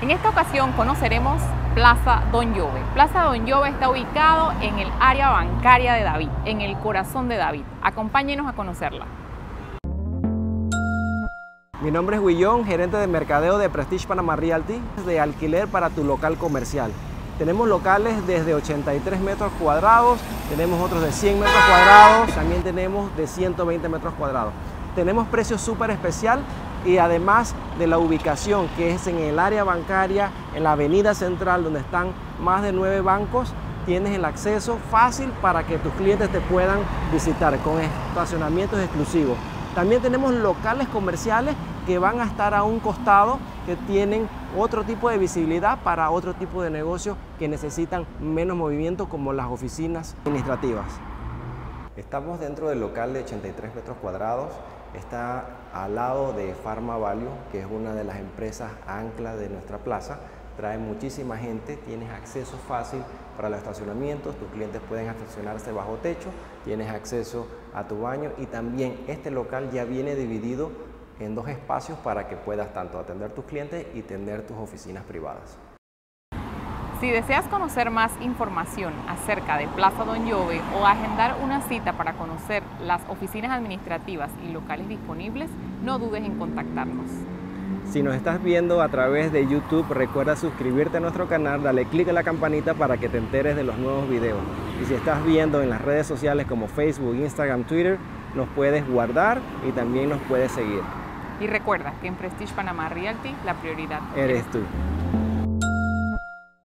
En esta ocasión conoceremos Plaza Don Jove. Plaza Don Jove está ubicado en el área bancaria de David, en el corazón de David. Acompáñenos a conocerla. Mi nombre es Guillón, gerente de mercadeo de Prestige Panama Realty, de alquiler para tu local comercial. Tenemos locales desde 83 metros cuadrados, tenemos otros de 100 metros cuadrados, también tenemos de 120 metros cuadrados. Tenemos precios súper especial y además de la ubicación que es en el área bancaria, en la avenida central donde están más de 9 bancos, tienes el acceso fácil para que tus clientes te puedan visitar con estacionamientos exclusivos. También tenemos locales comerciales que van a estar a un costado, que tienen otro tipo de visibilidad para otro tipo de negocios que necesitan menos movimiento, como las oficinas administrativas. Estamos dentro del local de 83 metros cuadrados. Está al lado de Pharma Value, que es una de las empresas ancla de nuestra plaza. Trae muchísima gente, tienes acceso fácil para los estacionamientos, tus clientes pueden estacionarse bajo techo, tienes acceso a tu baño y también este local ya viene dividido en 2 espacios para que puedas tanto atender tus clientes y tener tus oficinas privadas. Si deseas conocer más información acerca de Plaza Don Jove o agendar una cita para conocer las oficinas administrativas y locales disponibles, no dudes en contactarnos. Si nos estás viendo a través de YouTube, recuerda suscribirte a nuestro canal, dale clic a la campanita para que te enteres de los nuevos videos. Y si estás viendo en las redes sociales como Facebook, Instagram, Twitter, nos puedes guardar y también nos puedes seguir. Y recuerda que en Prestige Panama Realty la prioridad eres tú.